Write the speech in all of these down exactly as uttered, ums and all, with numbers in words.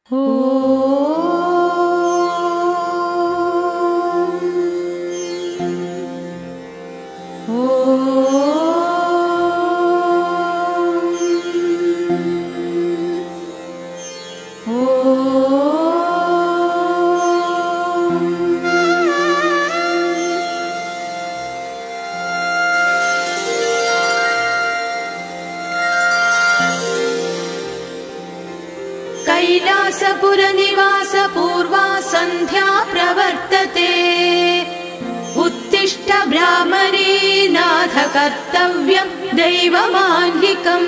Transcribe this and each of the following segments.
कैलासपुरनिवास पूर्वा सन्ध्या प्रवर्तते। उत्तिष्ठ ब्राह्मणे नाथ कर्तव्यं दैवमाह्निकम्।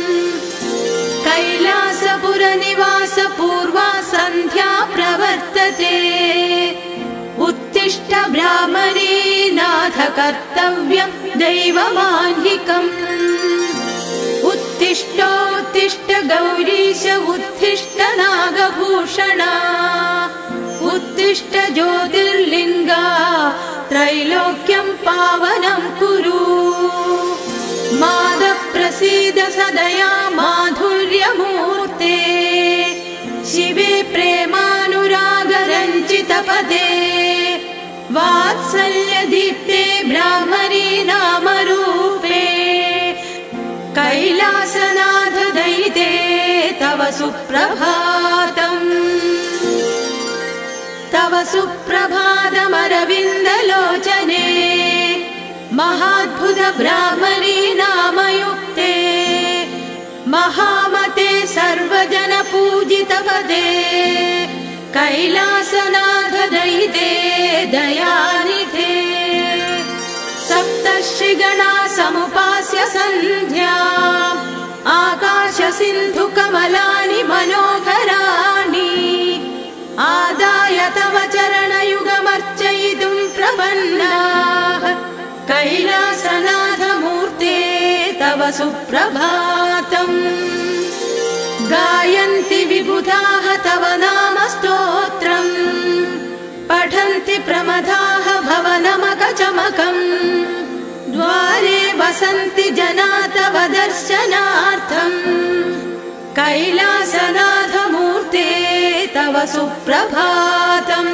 कैलासपुरनिवास पूर्वा सन्ध्या प्रवर्तते। उत्तिष्ठ ब्राह्मणे नाथ कर्तव्यं दैवमाह्निकम्। उत्तिष्ठोत्तिष्ठ गौरीश उत्तिष्ठ नागभूषणा। उत्तिष्ठ ज्योतिर्लिङ्गा त्रैलोक्यं पावनं कुरु। मादः प्रसीद सदया माधुर्यमूर्ते। शिवे प्रेमानुरागरञ्जितपदे। वात्सल्यदीप्ते ब्राह्मणे नामरूपे। कैलासनाथ दयिते तव सुप्रभातम्। तव सुप्रभातमरविन्दलोचने। महाद्भुत ब्राह्मणे नामयुक्ते। महामते सर्वजन पूजितपदे। कैलासनाथ दयिते दयानिधे। सप्तर्षिगणा समुपास्य सन्ध्या। आकाश सिन्धु कमलानि मनोहराणि। आदाय तव चरणयुगमर्चयितुं प्रपन्नाः। कैलासनाथ मूर्ते तव सुप्रभातम्। गायन्ति विबुधाः तव नाम स्तोत्रम्। पठन्ति प्रमदाः भवनमकचमकम्। द्वारे वसन्ति जना तव दर्शनार्थम्। कैलासनाथ मूर्ते तव सुप्रभातम्।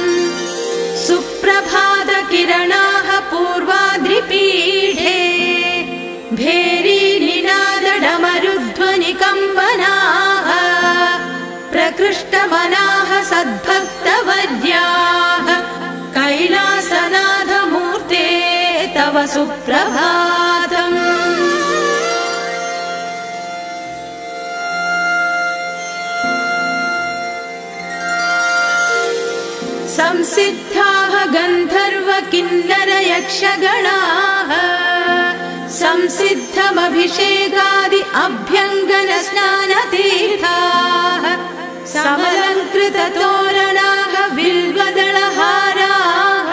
सुप्रभात किरणाः पूर्वाद्रिपीठे। भेरी निनाद डमरुध्वनि कम्पनाः। प्रकृष्टमनाः सद्भक्तवर्याः। कैलासनाथ मूर्ते तव सुप्रभातम्। संसिद्धाः गन्धर्व किन्नर यक्षगणाः। संसिद्धमभिषेकादि अभ्यङ्गन स्नानतीर्थाः। समलङ्कृततोरणाः बिल्वदलहाराः।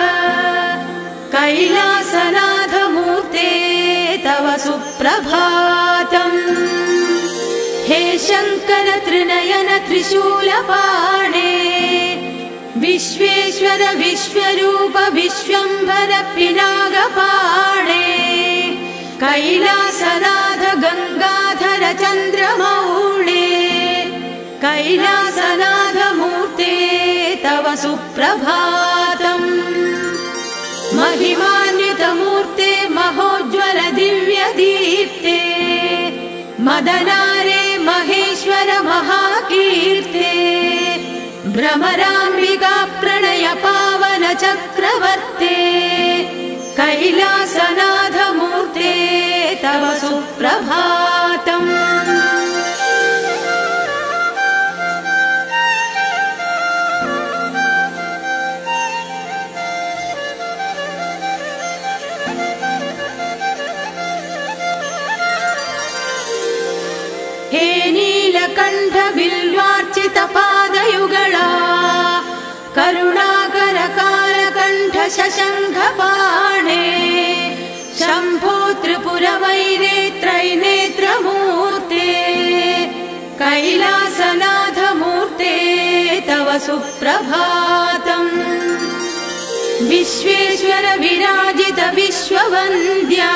कैलासनाथ मूर्ते तव सुप्रभातम्। हे शङ्कर त्रिनयन त्रिशूलपाणे। विश्वेश्वर विश्वरूप विश्वम्भर पिनागपाणे। कैलासनाथ गंगाधर चन्द्रमौळे। कैलासनाथ मूर्ते तव सुप्रभातम्। महिमान्वित मूर्ते महोज्ज्वल दिव्य दीप्ते। मदनारे महेश्वर महाकीर्ते। भ्रमराम्बिका प्रणय पावन चक्रवर्ते। कैलासनाथ मूर्ते तव सुप्रभातम्। हे नीलकण्ठ बिल्वार्चित पादयुगला। करुणाकर कालकण्ठ शशङ्खपाणे। शम्भो त्रिपुरवैरे त्रैनेत्रमूर्ते। कैलासनाथ मूर्ते तव सुप्रभातम्। विश्वेश्वर विराजित विश्ववन्द्या।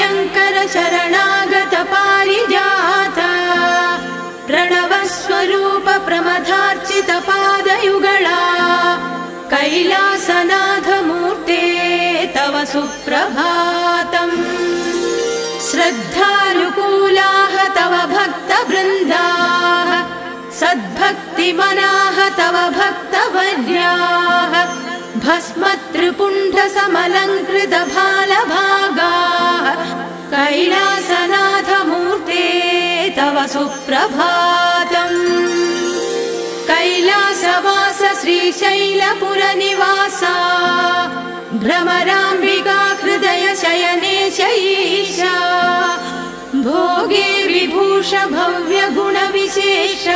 अभयङ्कर शरणागत पारिजाता। प्रणवस्वरूप कैलासनाथमूर्ते तव सुप्रभातम् श्रद्धानुकूलाः तव भक्तवृन्दाः सद्भक्तिमनाः तव भक्तवर्याः भस्मत्रिपुण्डसमलङ्कृतभालभागाः कैलासनाथमूर्ते तव सुप्रभातम् कैलासवास श्रीशैलपुरनिवासा भ्रमराम्बिका हृदय शयनेश ईशा भोगे विभूष भव्य गुणविशेषा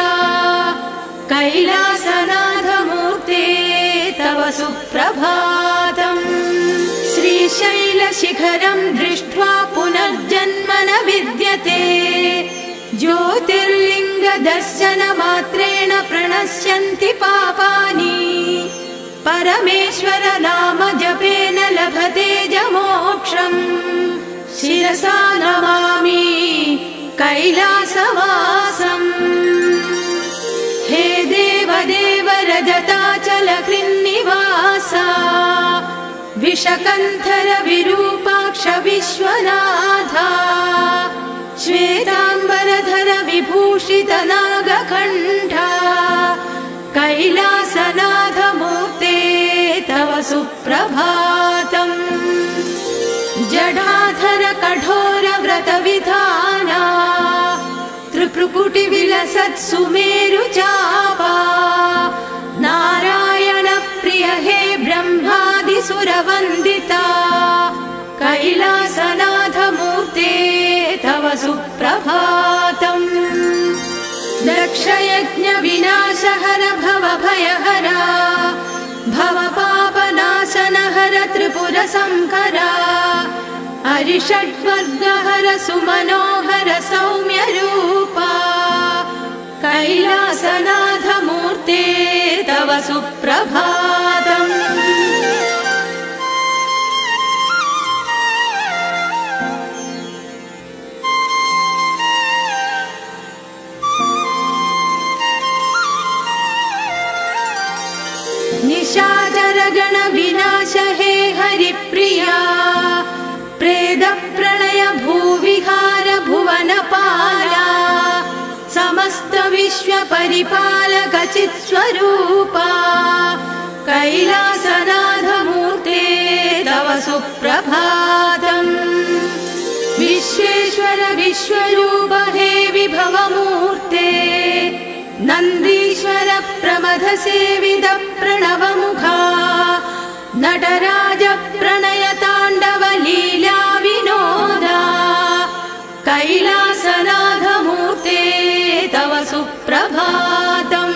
कैलासनाथमूर्ते तव सुप्रभातम् श्रीशैलशिखरं दृष्ट्वा पुनर्जन्म न विद्यते ज्योतिर्लिङ्गदर्शनमात्रेण प्रणश्यन्ति पापानि परमेश्वर नाम जपेन लभते च मोक्षम् शिरसा नमामि कैलासवासम् हे देवदेव रजताचल कृन्निवासा विषकन्थर विरूपाक्ष विश्वनाथा श्वेताम्बरधर विभूषित नागकण्ठा कैलासनाथमूर्ते तव सुप्रभातम् जडाधर कठोर व्रत विधाना त्रिपुकुटि विलसत् सुमेरु चापा नारायण प्रिय हे ब्रह्मादिसुरवन्दिता कैलासनाथमूर्ते तव सुप्रभातम् दक्षयज्ञ विनाशहर भव भयहरा भव पापनाशनहर त्रिपुर संकरा हरिषड्वर्गहर सुमनोहर सौम्य रूपा कैलासनाथमूर्ते तव सुप्रभातम् निशाचर गण विनाश हे हरिप्रिया प्रेद प्रणय भूविहार भुवनपाला समस्त विश्व परिपालक चित्स्वरूपा कैलासनाथमूर्ते तव सुप्रभातम् विश्वेश्वर विश्वरूप हे विभवमूर्ते नन्दीश्वर प्रमथ सेवित प्रणवमुखा नटराज प्रणय ताण्डव लीला विनोदा कैलासनाथमूर्ते तव सुप्रभातम्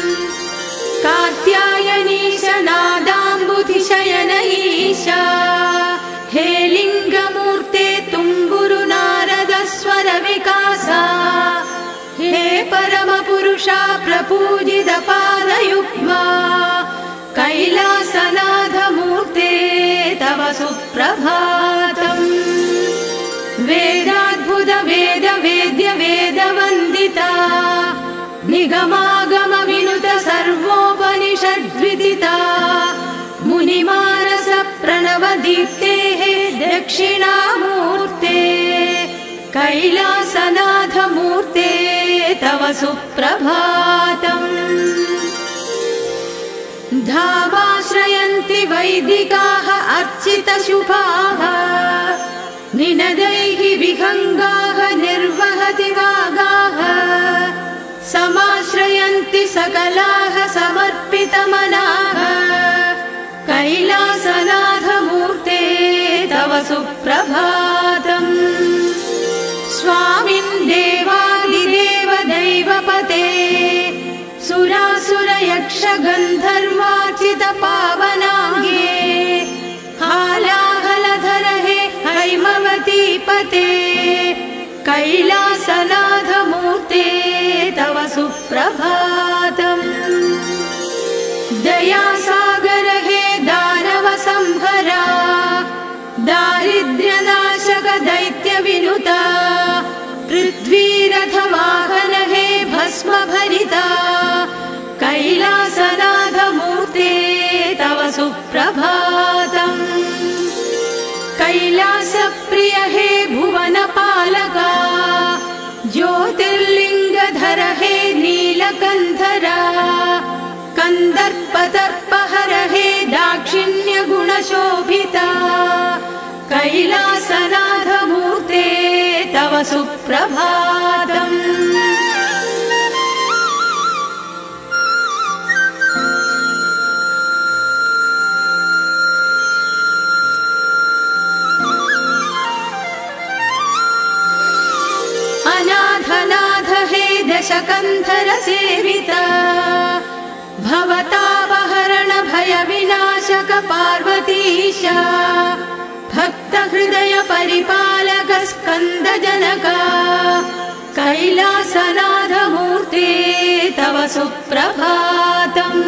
कात्यायनीश नादाम्बुधिशयन ईशा हे लिङ्गमूर्ते तुम्बुरु नारद स्वर विकासा हे परमपुरुषा प्रपूजित पादयुग्मा कैलासनाथमूर्ते तव सुप्रभातम् वेदाद्भुत वेद वेद्य वेदवन्दिता निगमागम विनुत सर्वोपनिषद्विदिता मुनिमानस प्रणव दीप्तेः दक्षिणामूर्ते कैलासनाथमूर्ते तव सुप्रभातम् धामाश्रयन्ति वैदिकाः अर्चितशुभाः निनदैः विहङ्गाः निर्वहति वागाः समाश्रयन्ति सकलाः समर्पितमनाः कैलासनाथमूर्ते तव सुप्रभातम् स्वामिन् देवादिदेव दैवपते सुरासुर यक्ष गन्धर्वार्चित पावनाङ्गे हालाहलधर हे हैमवती पते कैलासनाथमूर्ते तव सुप्रभातम् दयासागर हे दानव संहरा दारिद्र्यनाशक दैत्य विनुता पृथ्वीरथवाहन हे भस्म भरिता कैलासनाथमूर्ते तव ज्योतिर्लिङ्गधर हे नीलकन्धरा कन्दर्पदर्पहर हे दाक्षिण्यगुणशोभिता कैलासनाथमूर्ते तव सुप्रभातम्। अनाथनाथ हे दशकन्धर सेविता भवतापहरण भय विनाशक पार्वतीशा भक्त हृदय परिपालक स्कंद जनका कैलासनाथ मूर्ते तव सुप्रभातम्।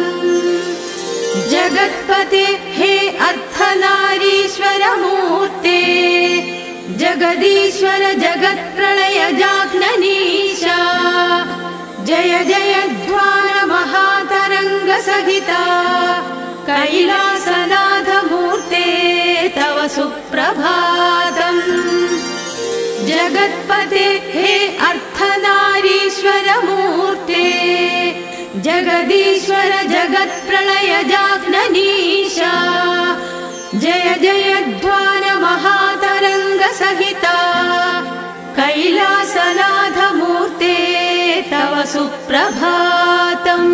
जगत्पते हे अर्धनारीश्वर मूर्ते जगदीश्वर जगत्प्रलय जाह्ननीशा जय जयध्वान महातरंग सहिता कैलासनाथ मूर्ते तव सुप्रभातम्। जगत्पते हे अर्धनारीश्वर मूर्ते जगदीश्वर जगत्प्रलय जाह्ननीशा जय जयध्वान महातरंग सहिता कैलासनाथ मूर्ते तव सुप्रभातम्।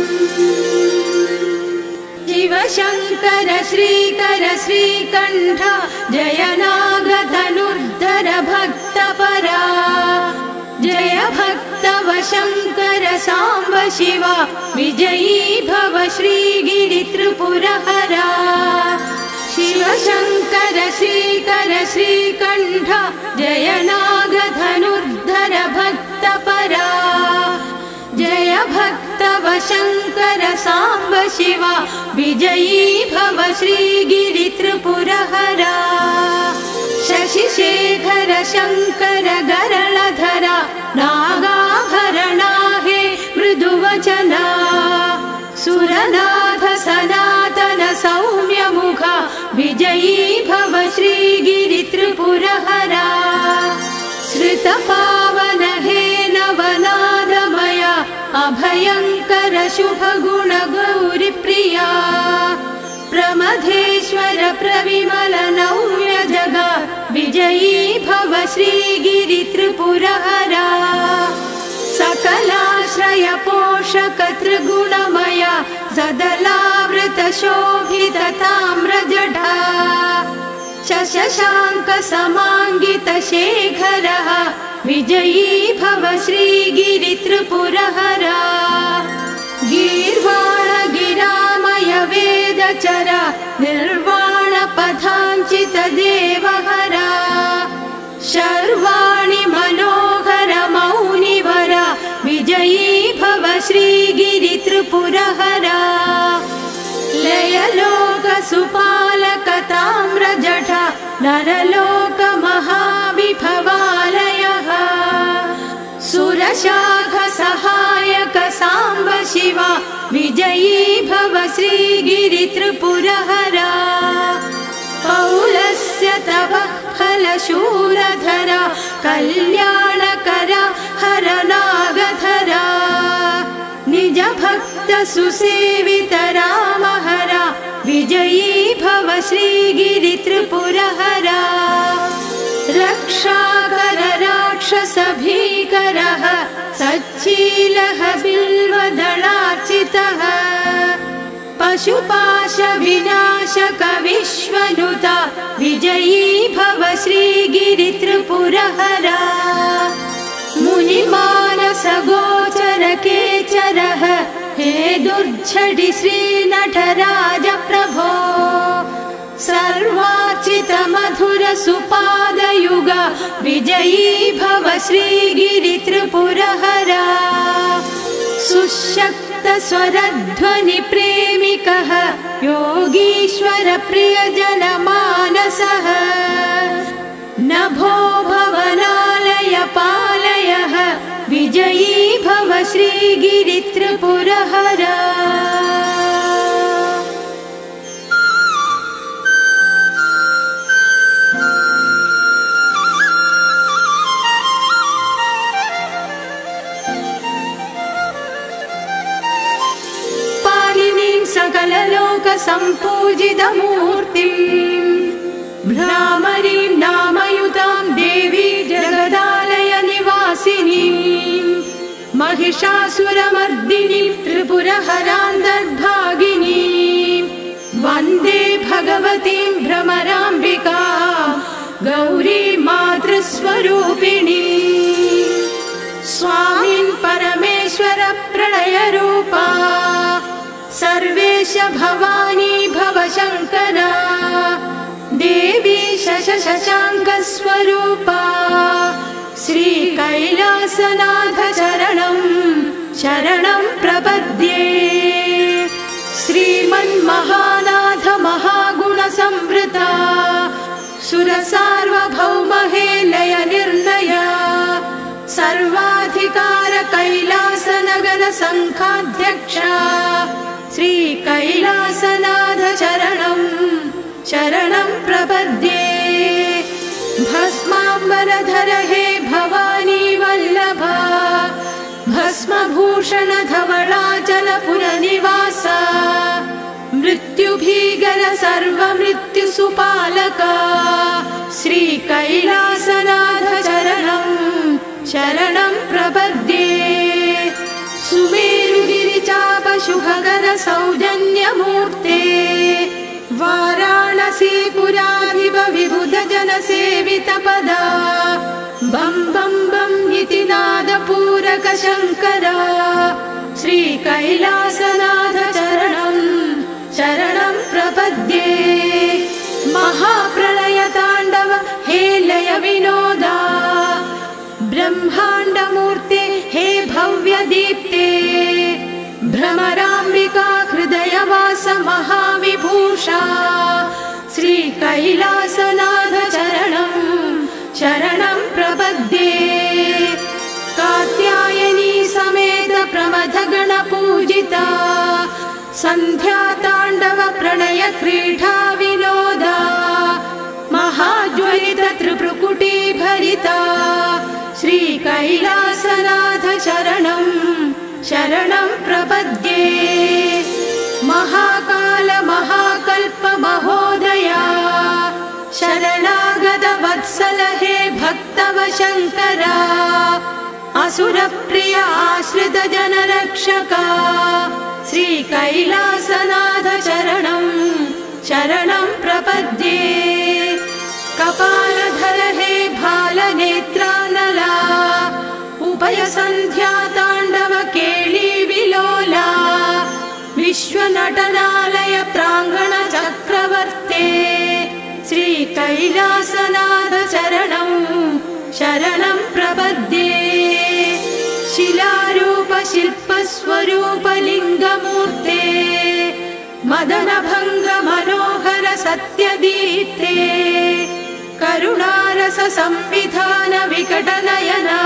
शिव शंकर श्रीकर श्रीकंठ जय नागधनुर्धर भक्तपरा जय भक्तव शंकर सांब शिवा विजयी भव श्रीगिरि त्रिपुरहरा शिव शंकर श्रीकर श्रीकंठ जय नागधनुर्धर भक्तपरा जय भक्तव शंकर सांब शिवा विजयी भव श्रीगिरि त्रिपुरहरा शशिशेखर शंकर गरलधरा नागाभरणा हे मृदुवचना सुरनाथ सनातन सौम्य मुखा विजयी भव श्रीगिरि त्रिपुरहरा श्रुतपावन हे नवनादमया अभयंकर शुभ गुण गौरी प्रिया प्रमथेश्वर प्रविमल नव्य जगा विजयी भव श्रीगिरि त्रिपुरहरा सकलाश्रय पोषक त्रिगुणमया सदलावृत शोभित ताम्रजटा शशांक समांगित शेखरः विजयी भव श्रीगिरि त्रिपुरहरा गीर्वाण गिरामय वेदचरा निर्वाण पथांचित देवहरा शर्वाणि मनोहर मौनिवरा विजयी भव श्रीगिरि त्रिपुरहरा लयलोक सुपालक ताम्रजटा नरलोक महाविभवालयः सुरशाख सहायक सांब शिवा विजयी भव श्रीगिरि त्रिपुरहरा पौलस्य तव फलशूलधरा कल्याणकरा हरनागधरा निज भक्त सुसेवित रामहरा विजयी भव श्रीगिरि त्रिपुरहरा रक्षाकर राक्षस भीकरः सच्चीलः बिल्वदलार्चितः पशुपाश विनाशक विश्वनुता विजयी भव श्रीगिरि त्रिपुरहरा मुनिमानस गोचर केचरः हे दुर्झटि श्रीनटराज प्रभो सर्वार्चित मधुर सुपादयुग विजयी भव श्रीगिरि त्रिपुरहरा सुशक्त स्वरध्वनि प्रेमिकः योगीश्वर प्रियजन मानसः नभो भवनालय पालयः विजयी भव श्रीगिरि त्रिपुरहरा सम्पूजितमूर्तिम् भ्रामरीं नामयुतां देवी जगदालय निवासिनीम् महिषासुरमर्दिनीं त्रिपुरहरान्तर्भागिनीम् वन्दे भगवतीं भ्रमराम्बिका गौरी मातृस्वरूपिणी स्वामिन् परमेश्वर प्रलयरूपा सर्वेश भवानी भवशङ्करा देवी शशशशाङ्कस्वरूपा श्रीकैलासनाथ चरणं शरणं प्रपद्ये श्रीमन्महानाथ महागुणसंवृता सुरसार्वभौमहेलय निर्णया सर्वाधिकार कैलासनगर संखाध्यक्षा श्रीकैलासनाथ चरणं शरणं प्रपद्ये भस्माम्बरधर हे भवानी वल्लभा भस्मभूषण धवलाचलपुरनिवासा मृत्युभीगर सर्वमृत्युसुपालका श्रीकैलासनाथ चरणं शरणं प्रपद्ये सुमेरुगिरिचापशुभगर सौजन्यमूर्ते वाराणसीपुराधिप विबुध जनसेवितपदा बं बं बं इति नादपूरक शङ्करा श्रीकैलासनाथ चरणं शरणं प्रपद्ये महाप्रलयताण्डव हेलय विनोदा ब्रह्माण्डमूर्ते हे भव्यदीप्ते भ्रमराम्बिका हृदयवास महाविभूषा श्रीकैलासनाथ चरणं शरणं प्रपद्ये कात्यायनी समेत प्रमथगण पूजिता सन्ध्याताण्डव प्रणय क्रीडा विनोदा महाज्वलित त्रिपुकुटी भरिता श्रीकैलासनाथ चरणं शरणं प्रपद्ये महाकाल महाकल्प महोदया शरणागत वत्सल हे भक्तव शङ्करा असुरप्रिय आश्रित जनरक्षका श्रीकैलासनाथ चरणं शरणं प्रपद्ये कपालधर हे भालनेत्रानला उभयसन्ध्याताण्डव केळी विलोला विश्वनटनालय प्राङ्गण चक्रवर्ते श्रीकैलासनाथ चरणं शरणं प्रपद्ये शिलारूप शिल्पस्वरूप लिङ्गमूर्ते मदनभङ्ग मनोहर सत्यदीप्ते करुणारस संविधान विकटनयना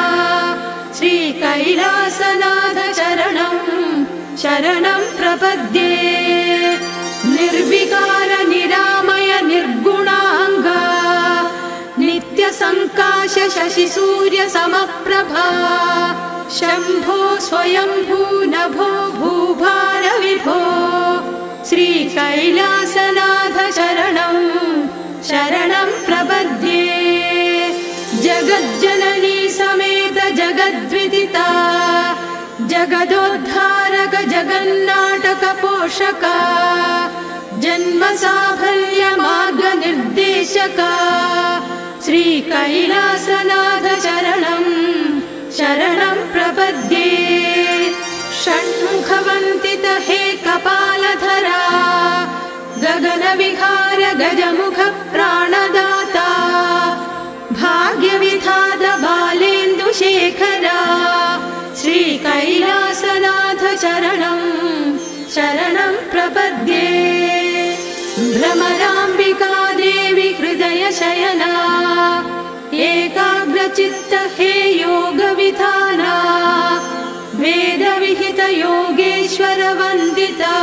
श्रीकैलासनाथ चरणं शरणं प्रपद्ये निर्विकार निरामय निर्गुणाङ्गा नित्यसङ्काश शशिसूर्य समप्रभा शम्भो स्वयंभू नभो भूभार विभो श्रीकैलासनाथ चरणं शरणं प्रपद्ये जगज्जननी समेत जगद्विदिता जगदोद्धारक जगन्नाटक पोषका जन्म साफल्य मार्ग निर्देशका श्रीकैलासनाथ चरणं शरणं प्रपद्ये षण्मुखवन्दित हे कपालधरा गगनविहार गजमुख प्राणदाता भाग्यविधात बालेन्दुशेखरा श्रीकैलासनाथ चरणं शरणं प्रपद्ये भ्रमराम्बिका देवी हृदय शयना एकाग्रचित्त हे योगविधाना वेदविहित योगेश्वर वन्दिता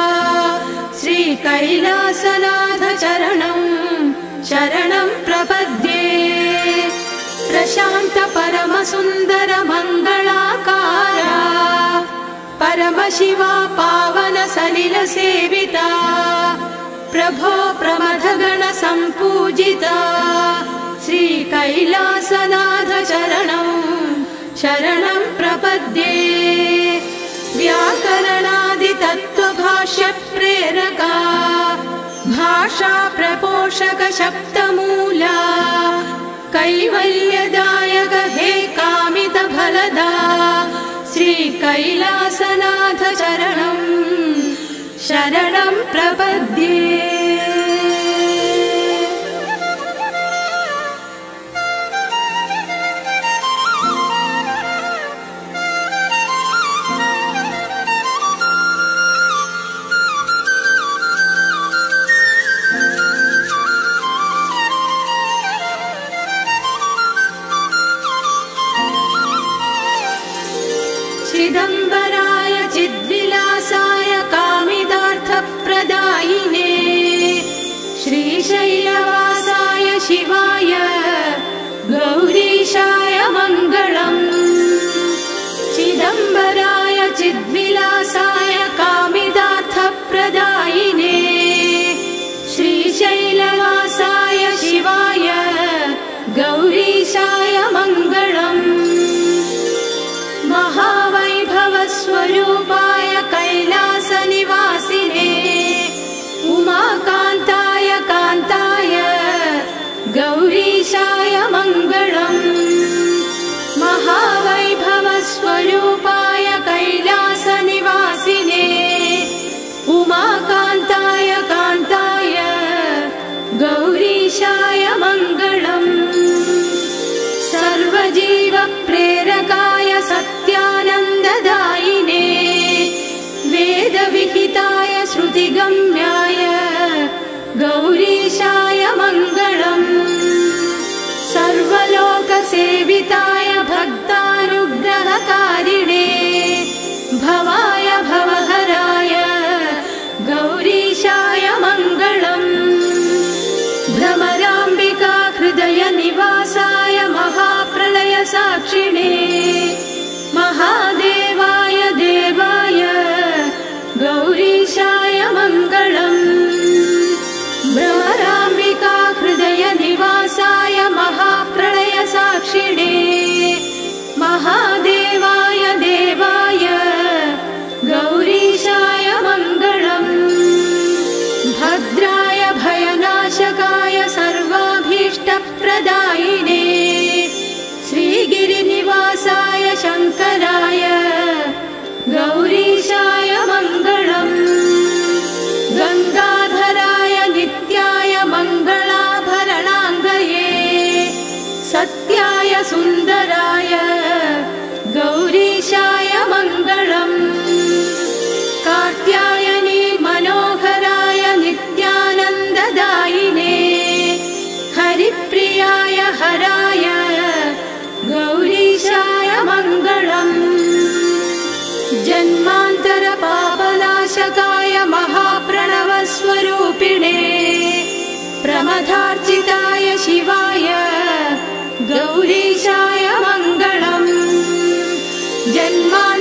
श्रीकैलासनाथ चरणं शरणं प्रपद्ये प्रशान्त परम सुन्दर मङ्गलाकारा परमशिवा पावन सलिल सेविता प्रभो प्रमथगण सम्पूजिता श्रीकैलासनाथ शरणं शरणं प्रपद्ये व्याकरणादितत्त्वभाष्य प्रेरका भाषा प्रपोषक शब्दमूला कैवल्यदायक हे कामित फलदा श्रीकैलासनाथ शरणं शरणं प्रपद्ये चिदम्बराय चिद्विलासाय कामितार्थप्रदायिने श्रीशैलवासाय शिवाय गौरीशाय मङ्गलम् चिदम्बराय चिद्विलासाय कामितार्थप्रदायिने श्रीशैलवासाय शिवाय गौरीशाय मङ्गलम् महावैभवस्वरूपाय कैलासनिवासिने उमाकान्ताय कान्ताय गौरीशाय मङ्गलम् महावैभवस्वरूपाय कैलासनिवासिने उमाकान्ताय कान्ताय गौरीशाय मङ्गलम् सर्वजीवप्रेरकाय सत्यानन्ददायिने वेदविहिताय श्रुतिगम्याय गौरीशाय मङ्गलम् सर्वलोकसेविताय भक्तानुग्रहकारिणे भवाय भवहराय गौरीशाय मङ्गलम् भ्रमराम्बिका हृदय निवासाय महाप्रलय साक्षिणे महादेवाय देवाय गौरीशाय मङ्गलम् भ्रमराम्बिका हृदय निवासाय महाप्रलय साक्षिणे महादेवाय देवाय गौरीशाय मङ्गलम् भद्राय भयनाशकाय सर्वाभीष्टप्रदायिने श्रीगिरिनिवासाय शङ्कराय गौरीशाय मङ्गलम् गङ्गाधराय नित्याय मङ्गलाभरणाङ्गये सत्याय सुन्दराय गौरीशाय मङ्गलम् कात्यायनी मनोहराय नित्यानन्ददायिने हरिप्रियाय हराय गौरीशाय मङ्गलम् जन्मान्तरपापनाशकाय महाप्रणवस्वरूपिणे प्रमथार्चिताय शिवाय गौरीशाय मङ्गलम् जन्मा